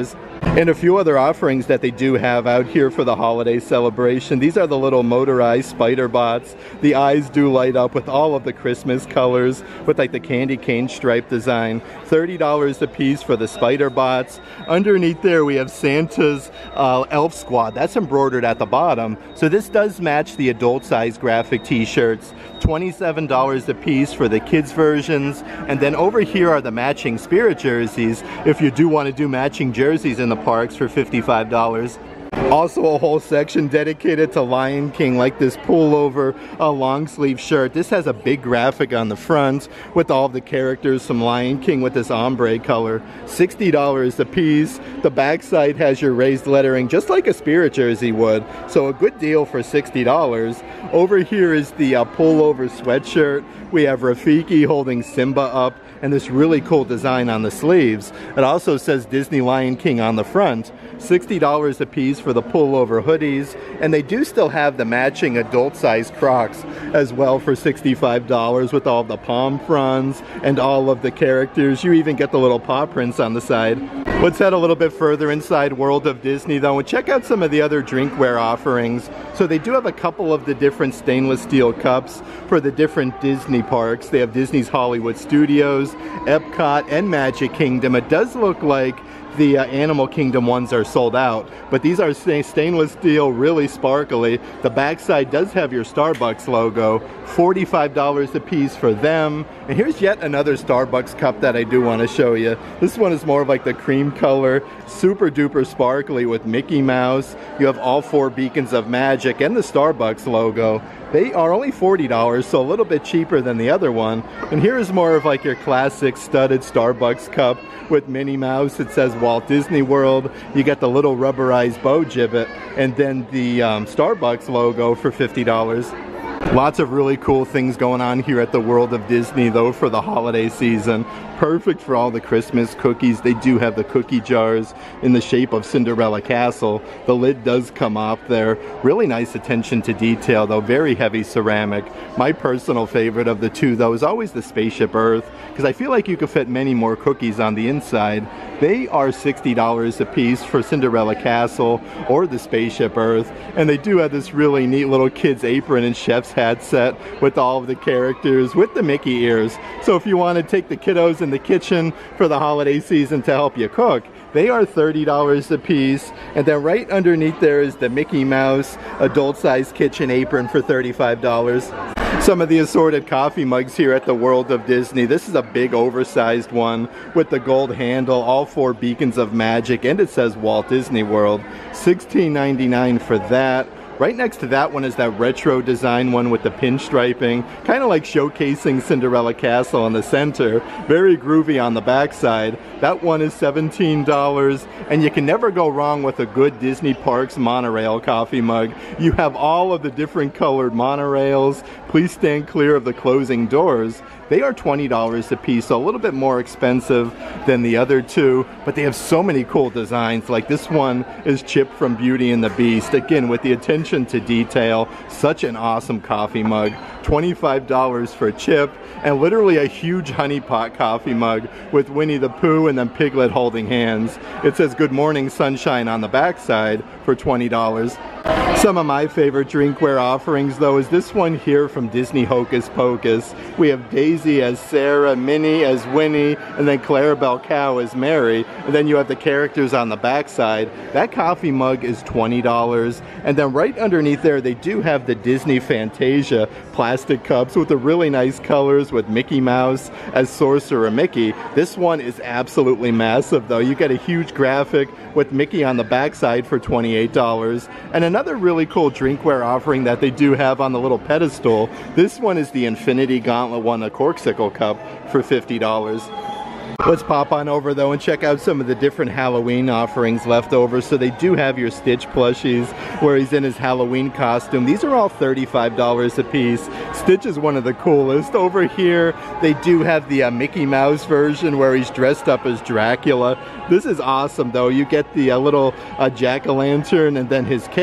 And a few other offerings that they do have out here for the holiday celebration. These are the little motorized spider bots. The eyes do light up with all of the Christmas colors with like the candy cane stripe design. thirty dollars a piece for the spider bots. Underneath there we have Santa's uh, Elf Squad. That's embroidered at the bottom. So this does match the adult size graphic t-shirts. twenty-seven dollars a piece for the kids versions. And then over here are the matching Spirit jerseys if you do want to do matching jerseys in the parks for fifty-five dollars. Also a whole section dedicated to Lion King, like this pullover a long sleeve shirt. This has a big graphic on the front with all of the characters from Lion King with this ombre color. sixty dollars a piece. The backside has your raised lettering just like a Spirit jersey would. So a good deal for sixty dollars. Over here is the uh, pullover sweatshirt. We have Rafiki holding Simba up and this really cool design on the sleeves. It also says Disney Lion King on the front. sixty dollars a piece for the pullover hoodies, and they do still have the matching adult size Crocs as well for sixty-five dollars with all the palm fronds and all of the characters. You even get the little paw prints on the side. Let's head a little bit further inside World of Disney though and check out some of the other drinkware offerings. So they do have a couple of the different stainless steel cups for the different Disney parks. They have Disney's Hollywood Studios, Epcot, and Magic Kingdom. It does look like the uh, Animal Kingdom ones are sold out, but these are stainless steel, really sparkly. The backside does have your Starbucks logo. forty-five dollars a piece for them. And here's yet another Starbucks cup that I do want to show you. This one is more of like the cream color, super duper sparkly with Mickey Mouse. You have all four beacons of magic and the Starbucks logo. They are only forty dollars, so a little bit cheaper than the other one. And here is more of like your classic studded Starbucks cup with Minnie Mouse. It says Walt Disney World. You get the little rubberized bow gibbet and then the um, Starbucks logo for fifty dollars. Lots of really cool things going on here at the World of Disney though for the holiday season. Perfect for all the Christmas cookies. They do have the cookie jars in the shape of Cinderella Castle. The lid does come off there. Really nice attention to detail though, very heavy ceramic. My personal favorite of the two though is always the Spaceship Earth, because I feel like you could fit many more cookies on the inside. They are sixty dollars a piece for Cinderella Castle or the Spaceship Earth, and they do have this really neat little kid's apron and chef's hat set with all of the characters with the Mickey ears. So if you want to take the kiddos in the kitchen for the holiday season to help you cook, they are thirty dollars a piece. And then right underneath there is the Mickey Mouse adult size kitchen apron for thirty-five dollars. Some of the assorted coffee mugs here at the World of Disney. This is a big oversized one with the gold handle, all four beacons of magic, and it says Walt Disney World. sixteen ninety-nine for that. Right next to that one is that retro design one with the pinstriping, kind of like showcasing Cinderella Castle in the center. Very groovy on the backside. That one is seventeen dollars, and you can never go wrong with a good Disney Parks monorail coffee mug. You have all of the different colored monorails. Please stand clear of the closing doors. They are twenty dollars a piece, so a little bit more expensive than the other two, but they have so many cool designs. Like this one is Chip from Beauty and the Beast, again with the attention to detail. Such an awesome coffee mug. twenty-five dollars for Chip, and literally a huge honey pot coffee mug with Winnie the Pooh and then Piglet holding hands. It says Good Morning Sunshine on the backside for twenty dollars. Some of my favorite drinkware offerings though is this one here from Disney Hocus Pocus. We have Daisy as Sarah, Minnie as Winnie, and then Clarabelle Cow as Mary. And then you have the characters on the backside. That coffee mug is twenty dollars. And then right underneath there they do have the Disney Fantasia plastic cups with the really nice colors with Mickey Mouse as Sorcerer Mickey. This one is absolutely massive though. You get a huge graphic with Mickey on the backside for twenty-eight dollars. And another really cool drinkware offering that they do have on the little pedestal, this one is the Infinity Gauntlet one, a Corksicle cup for fifty dollars. Let's pop on over though and check out some of the different Halloween offerings left over. So they do have your Stitch plushies where he's in his Halloween costume. These are all thirty-five dollars a piece. Stitch is one of the coolest. Over here they do have the uh, Mickey Mouse version where he's dressed up as Dracula. This is awesome though. You get the uh, little uh, jack-o'-lantern and then his cape.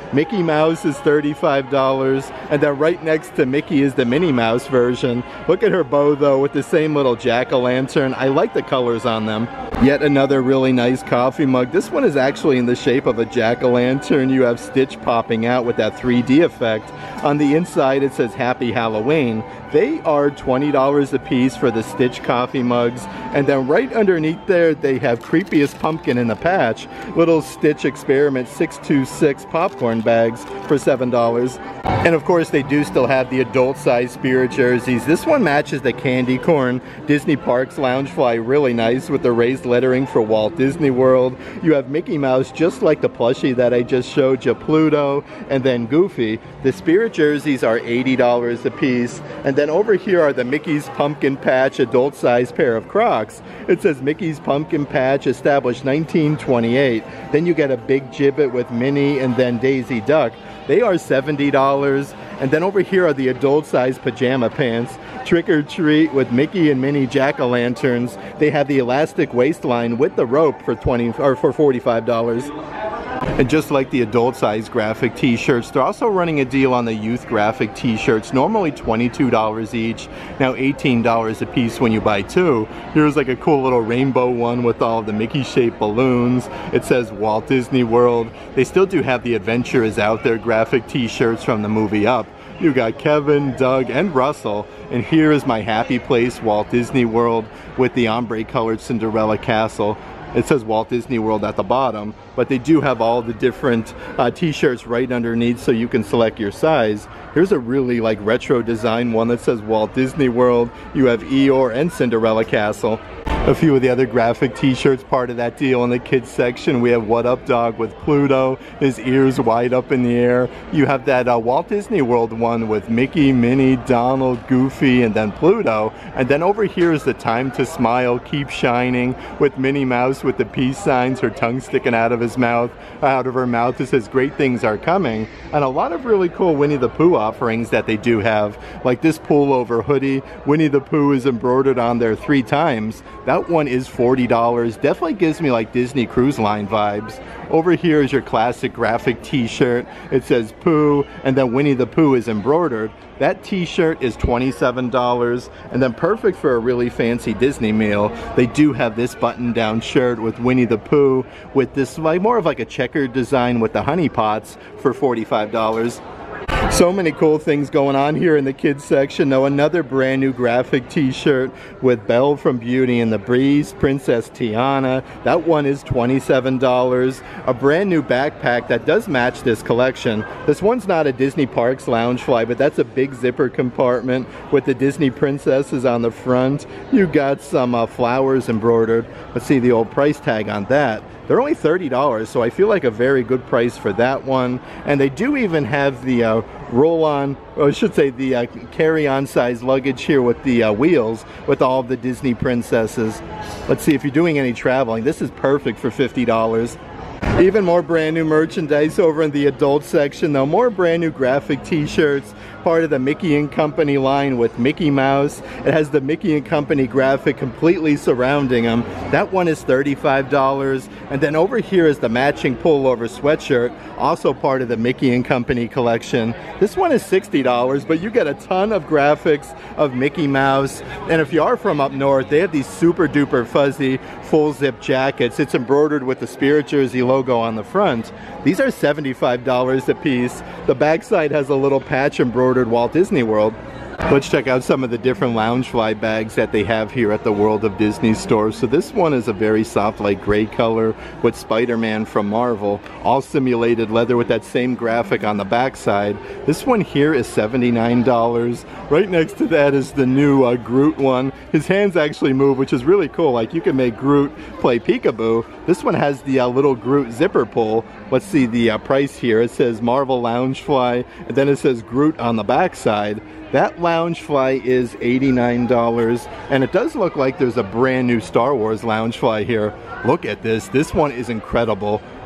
Mickey Mouse is thirty-five dollars, and then right next to Mickey is the Minnie Mouse version. Look at her bow though, with the same little jack-o'-lantern. I like the colors on them. Yet another really nice coffee mug. This one is actually in the shape of a jack-o'-lantern. You have Stitch popping out with that three D effect. On the inside it says Happy Halloween. They are twenty dollars a piece for the Stitch coffee mugs, and then right underneath there they have Creepiest Pumpkin in a patch, little Stitch Experiment six two six popcorn bags for seven dollars. And of course they do still have the adult size Spirit jerseys. This one matches the candy corn Disney Parks Loungefly really nice with the raised lettering for Walt Disney World. You have Mickey Mouse just like the plushie that I just showed you, Pluto, and then Goofy. The Spirit jerseys are eighty dollars a piece, and then over here are the Mickey's Pumpkin Patch adult size pair of Crocs. It says Mickey's Pumpkin Patch established nineteen twenty-eight. Then you get a big Gibbet with Minnie and then Daisy Duck. They are seventy dollars. And then over here are the adult size pajama pants. Trick or Treat with Mickey and Minnie jack-o'-lanterns. They have the elastic waistline with the rope for twenty or for forty-five dollars. And just like the adult size graphic t-shirts, they're also running a deal on the youth graphic t-shirts, normally twenty-two dollars each, now eighteen dollars a piece when you buy two. Here's like a cool little rainbow one with all of the Mickey shaped balloons. It says Walt Disney World. They still do have the Adventure is Out There graphic t-shirts from the movie Up. You got Kevin, Doug, and Russell. And here is My Happy Place Walt Disney World with the ombre colored Cinderella castle. It says Walt Disney World at the bottom, but they do have all the different uh, t-shirts right underneath so you can select your size. Here's a really like retro design one that says Walt Disney World. You have Eeyore and Cinderella Castle. A few of the other graphic t-shirts part of that deal in the kids section. We have What Up Dog with Pluto, his ears wide up in the air. You have that uh, Walt Disney World one with Mickey, Minnie, Donald, Goofy, and then Pluto. And then over here is the Time to Smile, Keep Shining with Minnie Mouse with the peace signs, her tongue sticking out of his mouth, out of her mouth. It says Great Things Are Coming. And a lot of really cool Winnie the Pooh offerings that they do have, like this pullover hoodie. Winnie the Pooh is embroidered on there three times. That one is forty dollars. Definitely gives me like Disney Cruise Line vibes. Over here is your classic graphic t-shirt. It says Pooh, and then Winnie the Pooh is embroidered. That t-shirt is twenty-seven dollars, and then perfect for a really fancy Disney meal. They do have this button-down shirt with Winnie the Pooh with this like more of like a checkered design with the honey pots for forty-five dollars. So many cool things going on here in the kids section. Now another brand new graphic t-shirt with Belle from Beauty and the Beast, Princess Tiana. That one is twenty-seven dollars. A brand new backpack that does match this collection. This one's not a Disney Parks Loungefly, but that's a big zipper compartment with the Disney princesses on the front. You got some uh, flowers embroidered. Let's see the old price tag on that. They're only thirty dollars, so I feel like a very good price for that one. And they do even have the uh, roll-on, or I should say the uh, carry-on size luggage here with the uh, wheels with all of the Disney princesses. Let's see, if you're doing any traveling, this is perfect for fifty dollars. Even more brand new merchandise over in the adult section though. More brand new graphic t-shirts, part of the Mickey and Company line with Mickey Mouse. It has the Mickey and Company graphic completely surrounding them. That one is thirty-five dollars. And then over here is the matching pullover sweatshirt, also part of the Mickey and Company collection. This one is sixty dollars, but you get a ton of graphics of Mickey Mouse. And if you are from up north, they have these super duper fuzzy full zip jackets. It's embroidered with the Spirit Jersey logo on the front. These are seventy-five dollars a piece. The backside has a little patch embroidered Walt Disney World. Let's check out some of the different Loungefly bags that they have here at the World of Disney store. So this one is a very soft light gray color with Spider-Man from Marvel, all simulated leather with that same graphic on the backside. This one here is seventy-nine dollars. Right next to that is the new uh, Groot one. His hands actually move, which is really cool. Like you can make Groot play peekaboo. This one has the uh, little Groot zipper pull. Let's see the uh, price here. It says Marvel Loungefly, and then it says Groot on the backside. That Loungefly is eighty-nine dollars, and it does look like there's a brand new Star Wars Loungefly here. Look at this. This one is incredible.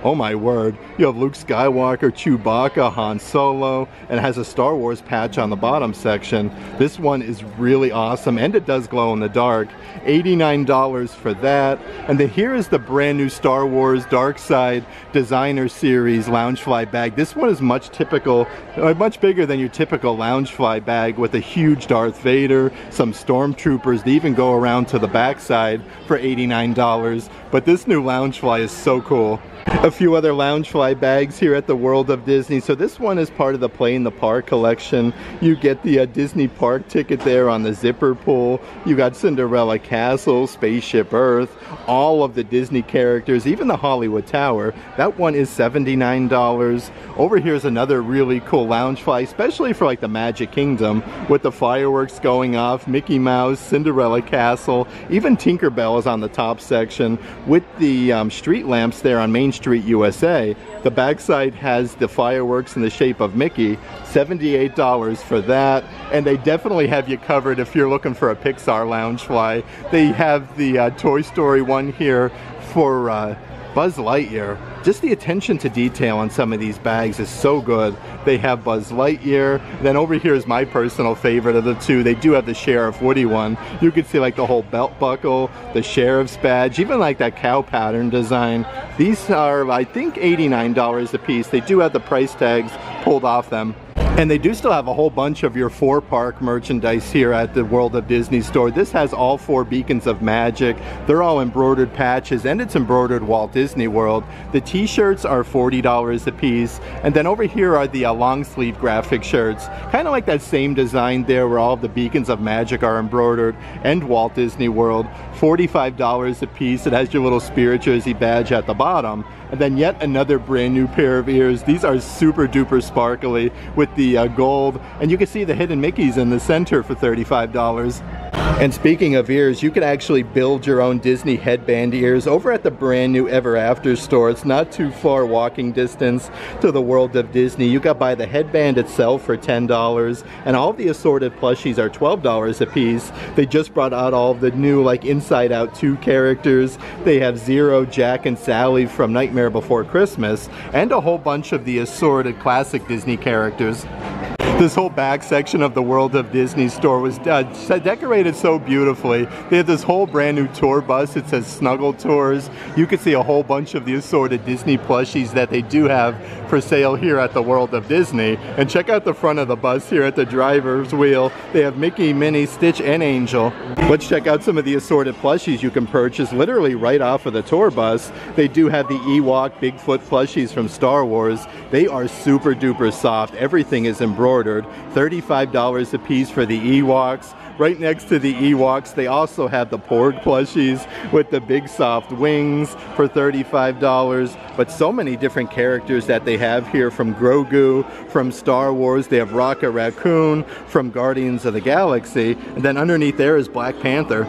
Oh my word, you have Luke Skywalker, Chewbacca, Han Solo, and it has a Star Wars patch on the bottom section. This one is really awesome, and it does glow in the dark. eighty-nine dollars for that. And then here is the brand new Star Wars Dark Side Designer Series Loungefly bag. This one is much typical, uh, much bigger than your typical Loungefly bag, with a huge Darth Vader, some stormtroopers. They even go around to the backside for eighty-nine dollars. But this new Loungefly is so cool. A few other Loungefly bags here at the World of Disney. So this one is part of the Play in the Park collection. You get the uh, Disney Park ticket there on the zipper pull. You got Cinderella Castle, Spaceship Earth, all of the Disney characters, even the Hollywood Tower. That one is seventy-nine dollars. Over here is another really cool Loungefly, especially for like the Magic Kingdom, with the fireworks going off, Mickey Mouse, Cinderella Castle, even Tinkerbell is on the top section with the um, street lamps there on Main Street U S A. The backside has the fireworks in the shape of Mickey. seventy-eight dollars for that. And they definitely have you covered if you're looking for a Pixar Loungefly. They have the uh, Toy Story one here for uh, Buzz Lightyear. Just the attention to detail on some of these bags is so good. They have Buzz Lightyear. Then over here is my personal favorite of the two. They do have the Sheriff Woody one. You can see like the whole belt buckle, the Sheriff's badge, even like that cow pattern design. These are, I think, eighty-nine dollars a piece. They do have the price tags pulled off them. And they do still have a whole bunch of your four park merchandise here at the World of Disney store. This has all four beacons of magic. They're all embroidered patches, and it's embroidered Walt Disney World. The t-shirts are forty dollars a piece. And then over here are the uh, long sleeve graphic shirts. Kind of like that same design there where all of the beacons of magic are embroidered, and Walt Disney World. forty-five dollars a piece. It has your little Spirit Jersey badge at the bottom. And then yet another brand new pair of ears. These are super duper sparkly with the uh, gold, and you can see the hidden Mickeys in the center for thirty-five dollars. And speaking of ears, you can actually build your own Disney headband ears over at the brand new Ever After store. It's not too far walking distance to the World of Disney. You can buy the headband itself for ten dollars, and all of the assorted plushies are twelve dollars a piece. They just brought out all of the new like Inside Out two characters. They have Zero, Jack, and Sally from Nightmare Before Christmas, and a whole bunch of the assorted classic Disney characters. This whole back section of the World of Disney store was uh, decorated so beautifully. They have this whole brand new tour bus. It says Snuggle Tours. You can see a whole bunch of the assorted Disney plushies that they do have for sale here at the World of Disney. And check out the front of the bus here at the driver's wheel. They have Mickey, Minnie, Stitch, and Angel. Let's check out some of the assorted plushies you can purchase literally right off of the tour bus. They do have the Ewok Bigfoot plushies from Star Wars. They are super duper soft. Everything is embroidered. thirty-five dollars a piece for the Ewoks. Right next to the Ewoks, they also have the Porg plushies with the big soft wings for thirty-five dollars. But so many different characters that they have here, from Grogu, from Star Wars. They have Rocket Raccoon from Guardians of the Galaxy. And then underneath there is Black Panther.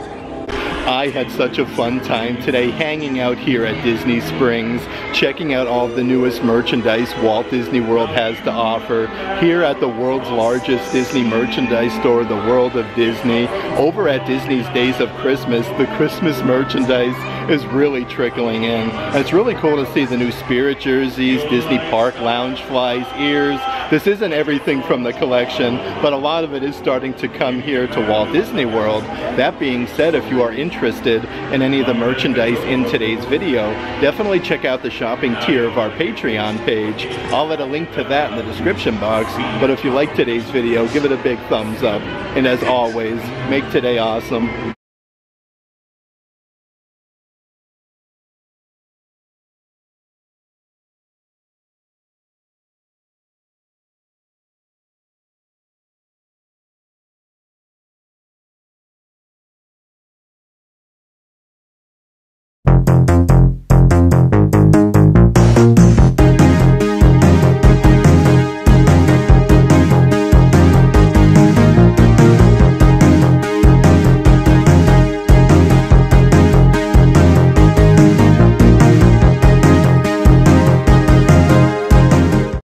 I had such a fun time today hanging out here at Disney Springs, checking out all of the newest merchandise Walt Disney World has to offer here at the world's largest Disney merchandise store, the World of Disney. Over at Disney's Days of Christmas, the Christmas merchandise is really trickling in. And it's really cool to see the new Spirit Jerseys, Disney Park Loungeflies, ears. This isn't everything from the collection, but a lot of it is starting to come here to Walt Disney World. That being said, if you are interested interested in any of the merchandise in today's video, definitely check out the shopping tier of our Patreon page. I'll let a link to that in the description box, but if you like today's video, give it a big thumbs up. And as always, make today awesome.